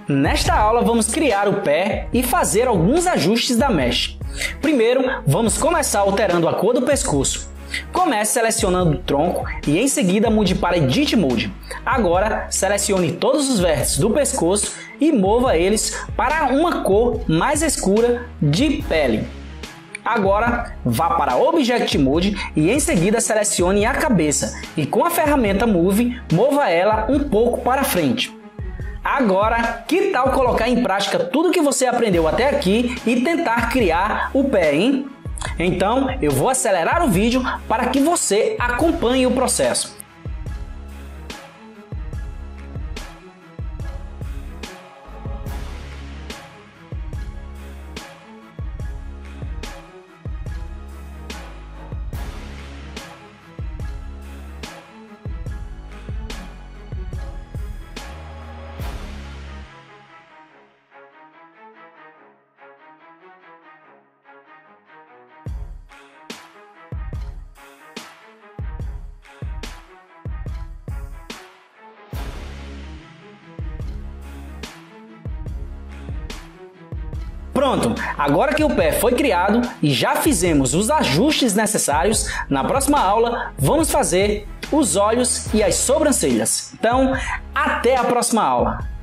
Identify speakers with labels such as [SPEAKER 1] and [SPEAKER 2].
[SPEAKER 1] Nesta aula vamos criar o pé e fazer alguns ajustes da mesh. Primeiro, vamos começar alterando a cor do pescoço. Comece selecionando o tronco e em seguida mude para Edit Mode. Agora, selecione todos os vértices do pescoço e mova eles para uma cor mais escura de pele. Agora, vá para Object Mode e em seguida selecione a cabeça e com a ferramenta Move, mova ela um pouco para frente. Agora, que tal colocar em prática tudo que você aprendeu até aqui e tentar criar o pé, hein? Então, eu vou acelerar o vídeo para que você acompanhe o processo. Pronto, agora que o pé foi criado e já fizemos os ajustes necessários, na próxima aula vamos fazer os olhos e as sobrancelhas. Então, até a próxima aula!